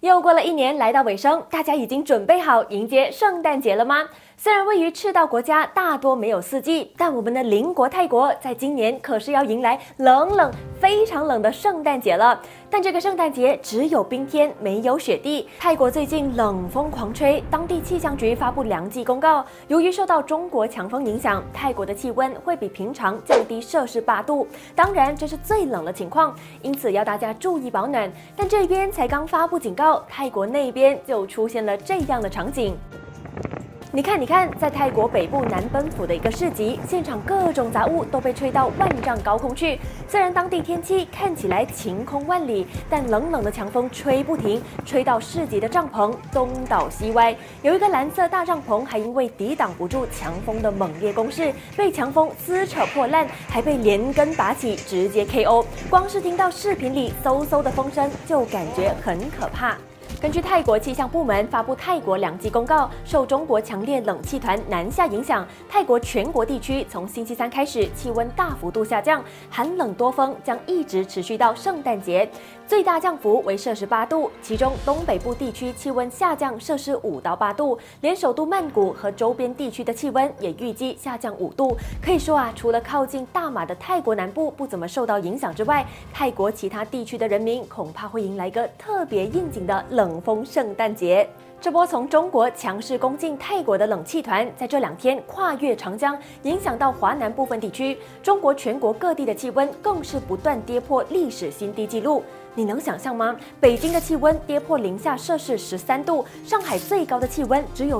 又过了一年，来到尾声，大家已经准备好迎接圣诞节了吗？虽然位于赤道国家大多没有四季，但我们的邻国泰国在今年可是要迎来非常冷的圣诞节了。但这个圣诞节只有冰天，没有雪地。泰国最近冷风狂吹，当地气象局发布凉季公告，由于受到中国强风影响，泰国的气温会比平常降低8°C。当然，这是最冷的情况，因此要大家注意保暖。但这边才刚发布警告，泰国那边就出现了这样的场景。你看，在泰国北部南奔府的一个市集，现场各种杂物都被吹到万丈高空去。虽然当地天气看起来晴空万里，但冷冷的强风吹不停，吹到市集的帐篷东倒西歪。有一个蓝色大帐篷还因为抵挡不住强风的猛烈攻势，被强风撕扯破烂，还被连根拔起，直接 KO。光是听到视频里嗖嗖的风声，就感觉很可怕。根据泰国气象部门发布泰国凉季公告，受中国强烈冷气团南下影响，泰国全国地区从星期三开始气温大幅度下降，寒冷多风将一直持续到圣诞节，最大降幅为-8°C，其中东北部地区气温下降-5到8度，连首都曼谷和周边地区的气温也预计下降5度。可以说啊，除了靠近大马的泰国南部不怎么受到影响之外，泰国其他地区的人民恐怕会迎来个特别应景的冷风圣诞节。这波从中国强势攻进泰国的冷气团，在这2天跨越长江，影响到华南部分地区。中国全国各地的气温更是不断跌破历史新低纪录。你能想象吗？北京的气温跌破-13度，上海最高的气温只有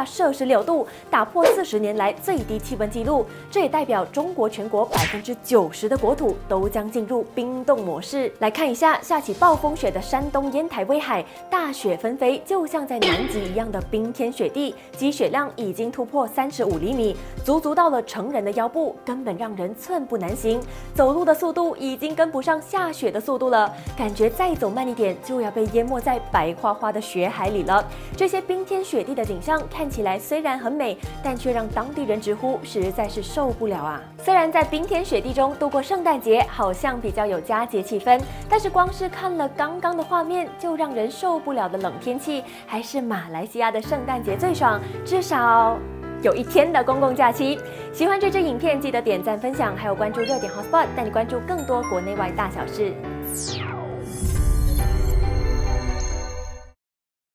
-6度，打破40年来最低气温纪录。这也代表中国全国90%的国土都将进入冰冻模式。来看一下下起暴风雪的山东烟台威海，大雪纷飞，就像在南极一样的冰天雪地，积雪量已经突破35厘米，足到了成人的腰部，根本让人寸步难行。走路的速度已经跟不上下雪的速度了。感觉再走慢一点就要被淹没在白花花的雪海里了。这些冰天雪地的景象看起来虽然很美，但却让当地人直呼实在是受不了啊！虽然在冰天雪地中度过圣诞节好像比较有佳节气氛，但是光是看了刚刚的画面就让人受不了的冷天气，还是马来西亚的圣诞节最爽，至少有1天的公共假期。喜欢这支影片，记得点赞、分享，还有关注热点 Hotspot， 带你关注更多国内外大小事。